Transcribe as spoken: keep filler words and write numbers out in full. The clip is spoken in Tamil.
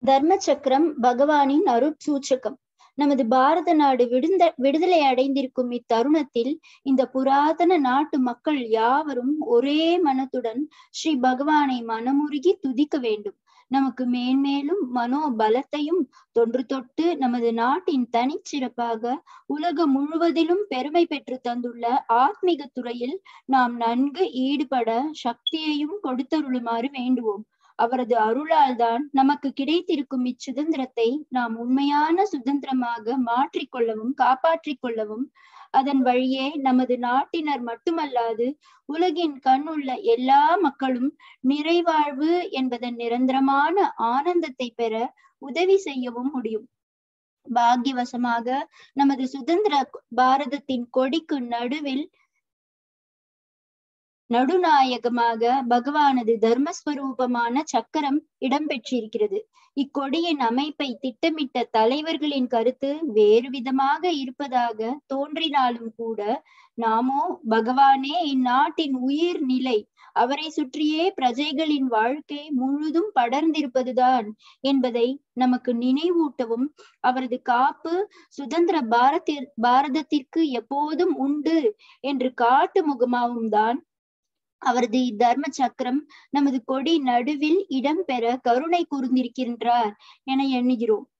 தர்ம சக்கரம் பகவானின் அருட்சூச்சகம். நமது பாரத நாடு விடுந்த விடுதலை அடைந்திருக்கும் இத்தருணத்தில் இந்த புராதன நாட்டு மக்கள் யாவரும் ஒரே மனத்துடன் ஸ்ரீ பகவானை மனமுருகி துதிக்க வேண்டும். நமக்கு மேன்மேலும் மனோபலத்தையும் தொன்று தொட்டு நமது நாட்டின் தனிச்சிறப்பாக உலகம் முழுவதிலும் பெருமை பெற்று தந்துள்ள ஆத்மீக துறையில் நாம் நன்கு ஈடுபட சக்தியையும் கொடுத்தருளுமாறு வேண்டுவோம். அவரது அருளால் தான் நமக்கு கிடைத்திருக்கும் இச்சுதந்திரத்தை நாம் உண்மையான சுதந்திரமாக மாற்றிக்கொள்ளவும் காப்பாற்றிக் கொள்ளவும் அதன் வழியே நமது நாட்டினர் மட்டுமல்லாது உலகின் கண் உள்ள எல்லா மக்களும் நிறைவாழ்வு என்பதன் நிரந்தரமான ஆனந்தத்தை பெற உதவி செய்யவும் முடியும். பாக்கியவசமாக நமது சுதந்திர பாரதத்தின் கொடிக்கு நடுவில் நடுநாயகமாக பகவானது தர்மஸ்வரூபமான சக்கரம் இடம்பெற்றிருக்கிறது. இக்கொடியின் அமைப்பை திட்டமிட்ட தலைவர்களின் கருத்து வேறு விதமாக இருப்பதாக தோன்றினாலும் கூட நாமோ பகவானே இந்நாட்டின் உயிர் நிலை, அவரை சுற்றியே பிரஜைகளின் வாழ்க்கை முழுதும் படர்ந்திருப்பதுதான் என்பதை நமக்கு நினைவூட்டவும், அவரது காப்பு சுதந்திர பாரதி பாரதத்திற்கு எப்போதும் உண்டு என்று காட்டு முகமாவும் தான் அவரது இத்தர்ம சக்கரம் நமது கொடி நடுவில் இடம்பெற கருணை கூர்ந்திருக்கின்றார் என எண்ணுகிறோம்.